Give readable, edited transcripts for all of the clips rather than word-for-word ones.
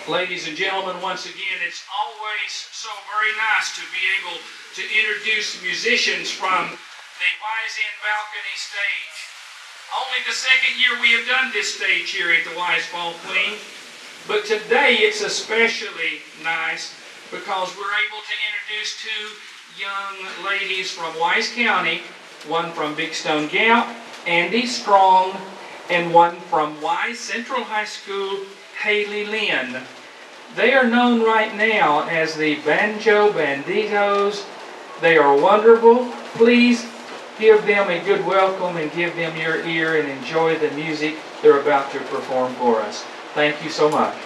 Ladies and gentlemen, once again, it's always so very nice to be able to introduce musicians from the Wise Inn Balcony stage. Only the second year we have done this stage here at the Wise Fall Queen, but today it's especially nice because we're able to introduce two young ladies from Wise County, one from Big Stone Gap, Andy Strong, and one from Wise Central High School, Haley Lynn. They are known right now as the Banjo Banditos. They are wonderful. Please give them a good welcome and give them your ear and enjoy the music they're about to perform for us. Thank you so much.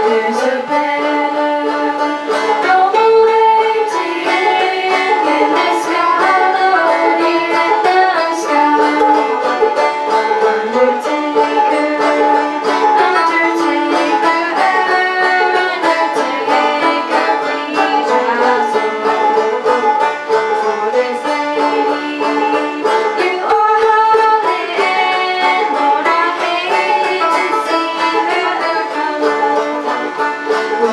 There's a better, noble way to end in this melody in the sky. Undertaker, please rise up for this lady. You are holy, Lord, I hate to see her come.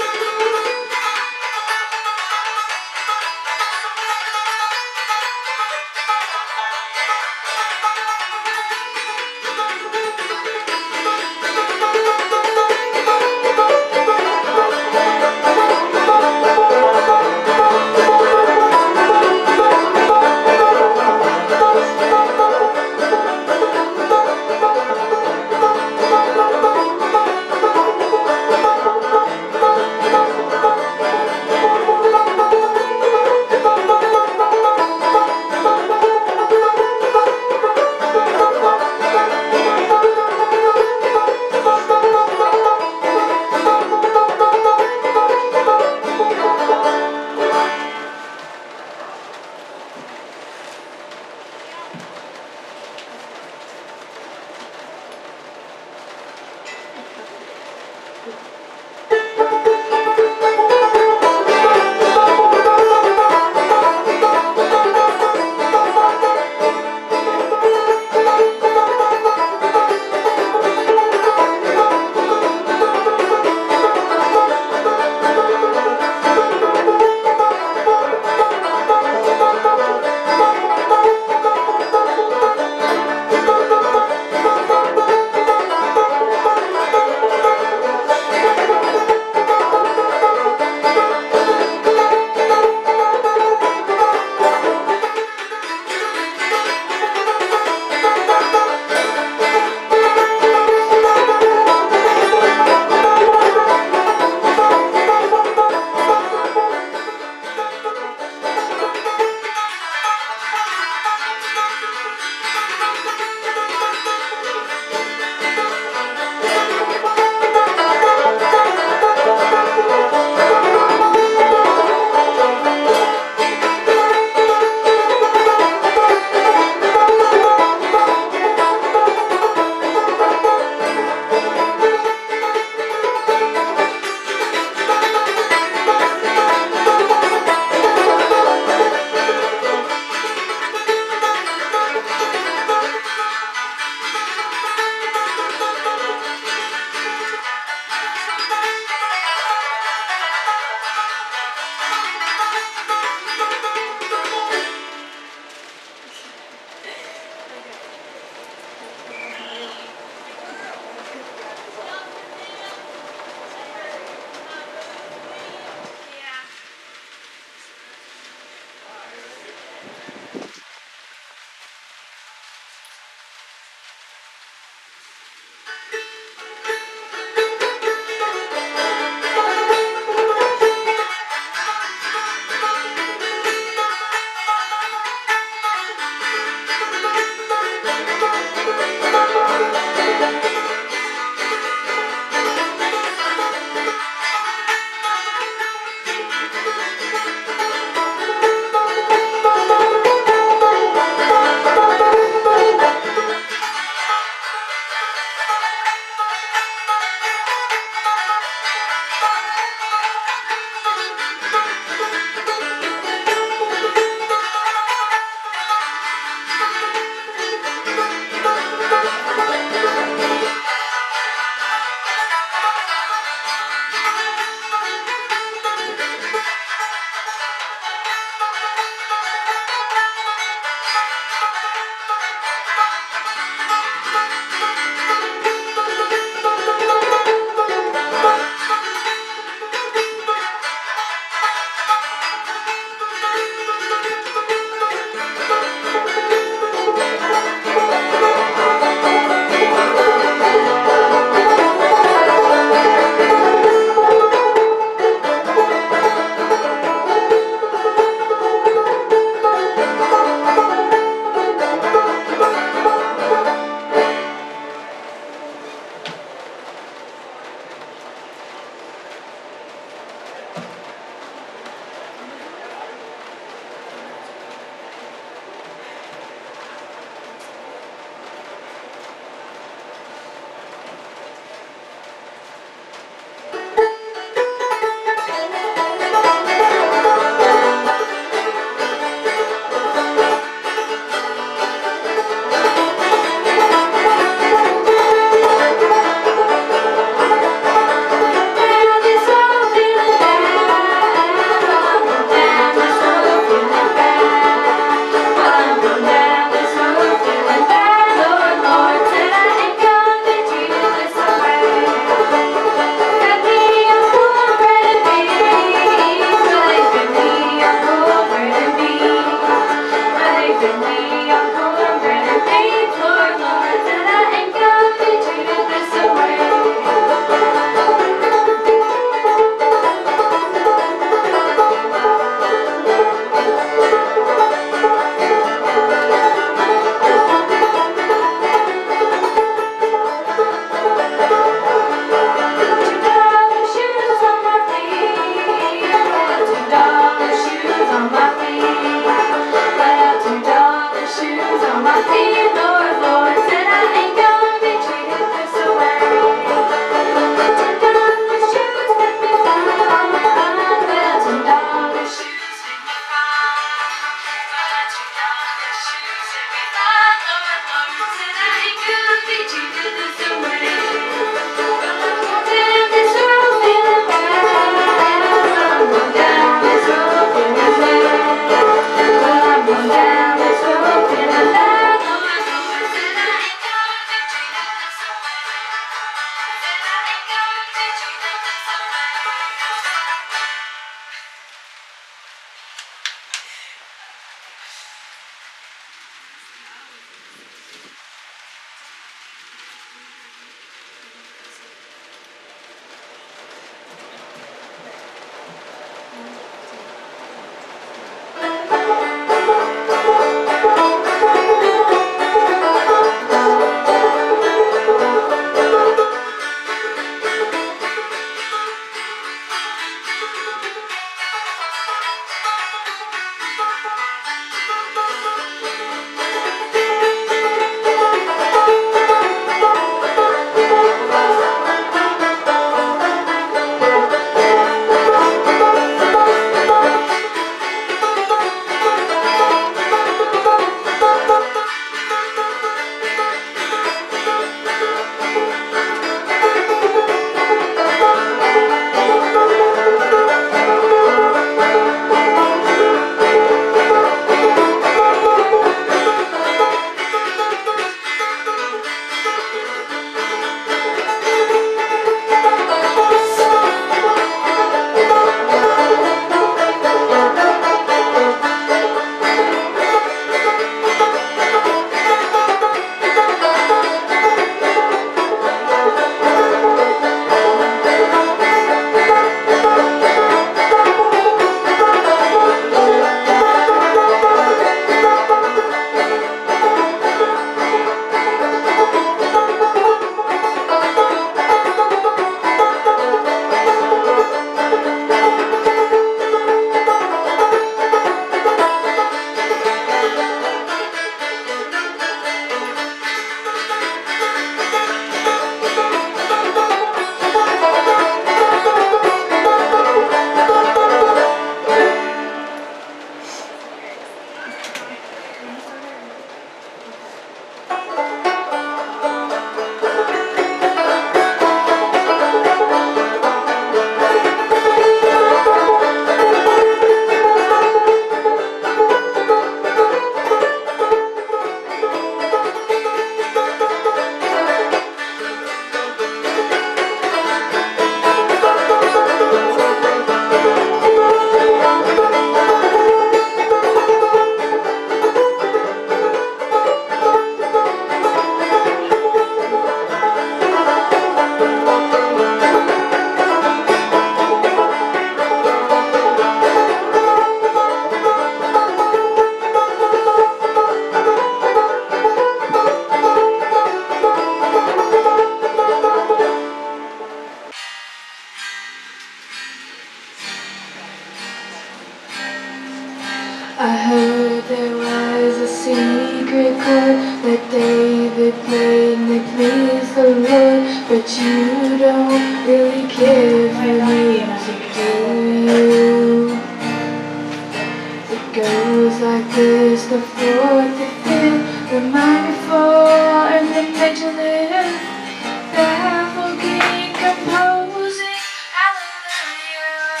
I heard there was a secret chord that David played and it pleased the Lord, but you don't really care for music, do you? It goes like this: the fourth, the fifth, the minor fall, and the major lift. Baffled king composing, hallelujah,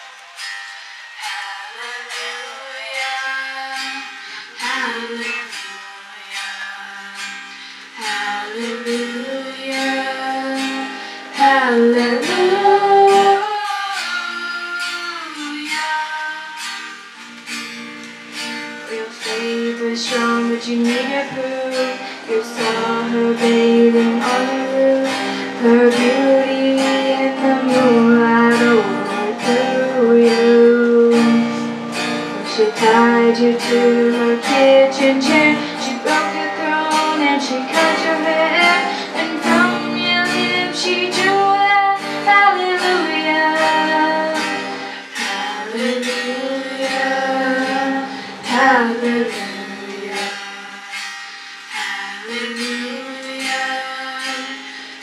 hallelujah, hallelujah, hallelujah, hallelujah. Your faith was strong, but you needed proof. You saw her bathing on the roof, her beauty in the moonlight overthrew you. She tied you to her kitchen chair, she broke your throne and she cut your hair, and from your lips she drew a hallelujah, hallelujah, hallelujah, hallelujah,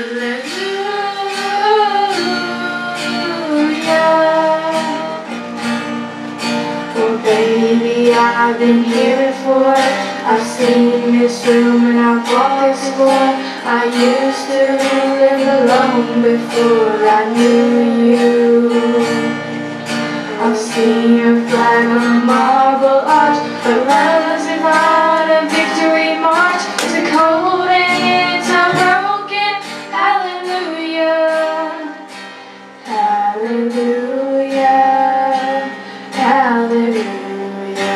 hallelujah. Oh baby, I've been here before. I've seen this room and I've walked this floor. I used to live alone before I knew you. I've seen your flag on a marble arch, but love's not a victory march. It's a cold and it's a broken hallelujah, hallelujah, hallelujah,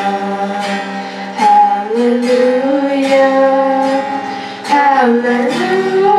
hallelujah, hallelujah.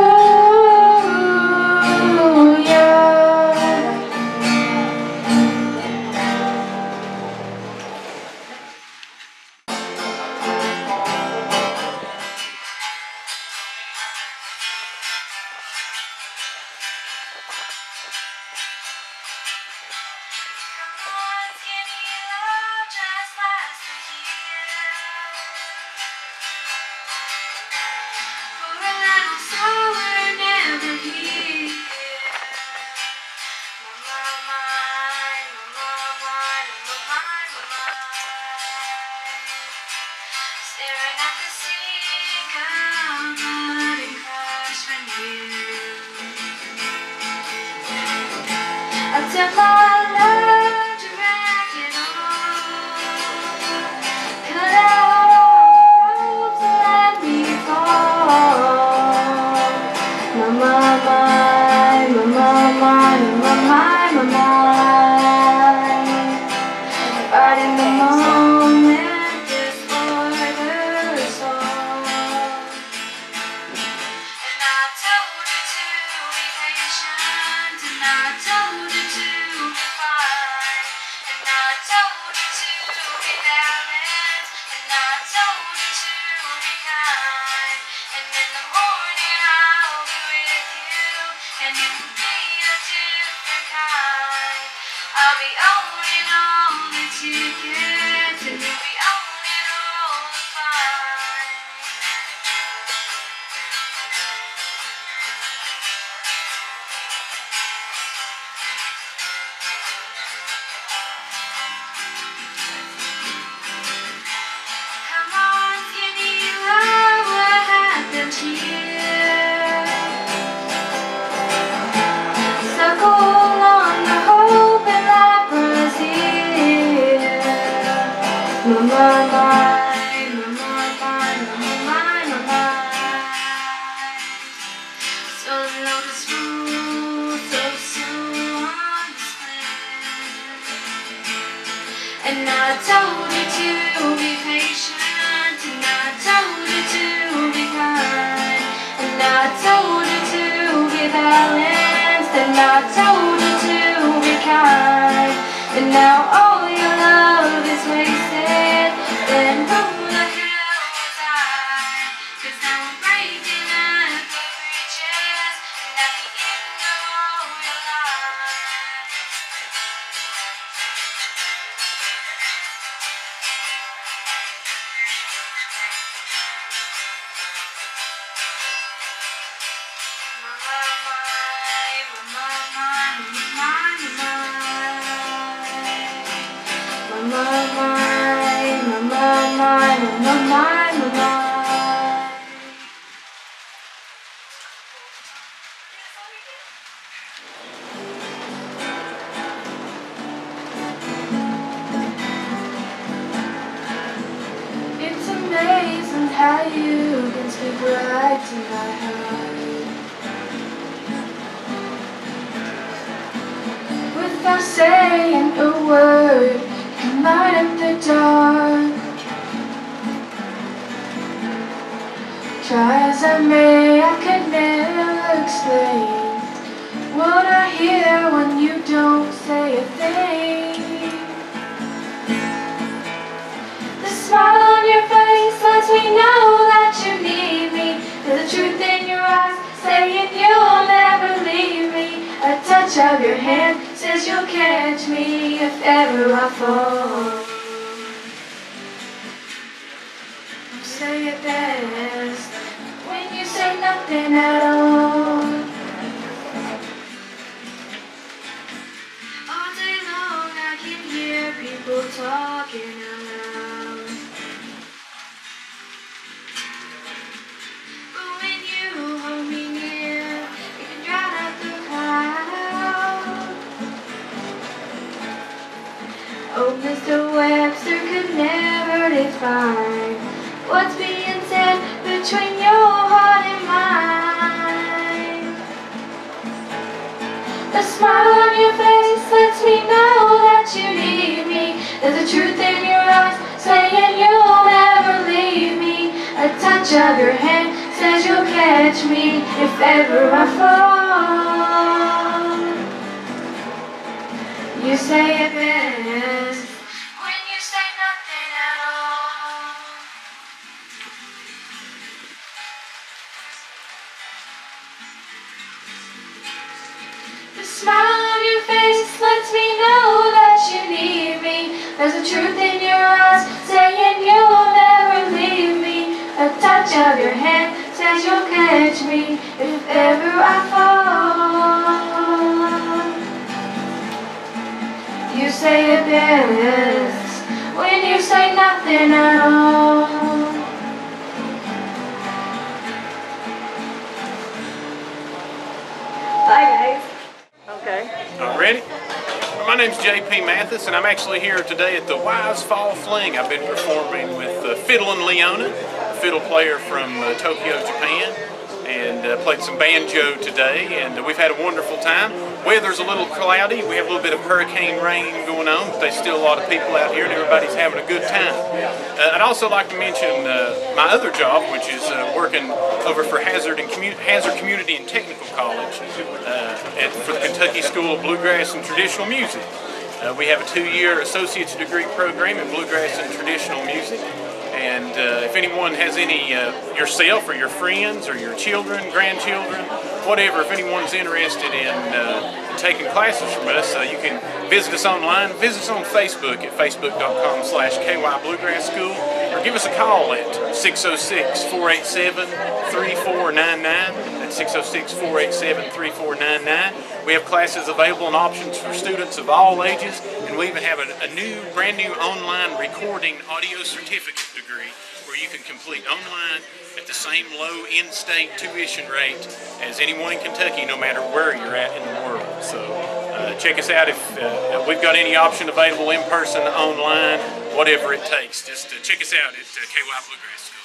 Staring at the sink of blood and crush for you. I took my love to wreck it all. Cut out ropes and let me fall. Right in the moment, this order is all. And I told you to be patient, and I told you to be fine, and I told you to be balanced, and I told you to be kind. And in the morning I'll be with you, and it will be a different kind. I'll be owning all the tickets, and you'll be owning all the fine. Come on, skinny love, what happened here? Circle on the hope and life was here. My mind, my mind. So lotus rule, so soon on display. And I told you to be patient, and I told you to be kind, and I told you to be balanced, and I told you to be kind. And now all your love is wasted, then who the hell was I? 'Cause now I'm breaking at the breaches, and at the end of all your life. you can speak right to my heart. Without saying a word, you light up the dark. Try as I may, I could never explain what I hear when you don't say a thing. The smile on your face lets me know that you need me. There's a truth in your eyes saying you'll never leave me. A touch of your hand says you'll catch me if ever I fall. You say it best when you say nothing at all. All day long I can hear people talking out loud. But when you hold me near, you can drown out the crowd. Oh, Mr. Webster could never define what's being said between your heart and mine. The smile on your face lets me know that you need me. There's a truth in your eyes saying you'll never leave me. A touch of your hand says you'll catch me if ever I fall. You say it best when you say nothing at all. The smile on your face lets me know that you need me. There's a truth in your eyes saying you'll never leave me. A touch of your hand says you'll catch me if ever I fall. You say it best when you say nothing at all. Bye guys. Okay. Ready? My name's J.P. Mathis, and I'm actually here today at the Wise Fall Fling. I've been performing with Fiddle and Leona, a fiddle player from Tokyo, Japan, and played some banjo today, and we've had a wonderful time. Weather's a little cloudy. We have a little bit of hurricane rain going on, but there's still a lot of people out here, and everybody's having a good time. I'd also like to mention my other job, which is working over for Hazard Community and Technical College for the Kentucky School of Bluegrass and Traditional Music. We have a 2-year associate's degree program in bluegrass and traditional music. And if anyone has any, yourself or your friends or your children, grandchildren, whatever, if anyone's interested in taking classes from us, you can visit us online. Visit us on Facebook at facebook.com/KY Bluegrass School, or give us a call at 606-487-3499. That's 606-487-3499. We have classes available and options for students of all ages, and we even have a brand new online recording audio certificate degree where you can complete online at the same low in-state tuition rate as anyone in Kentucky, no matter where you're at in the world. So check us out if we've got any option available in person, online, whatever it takes. Just check us out at KY Bluegrass School.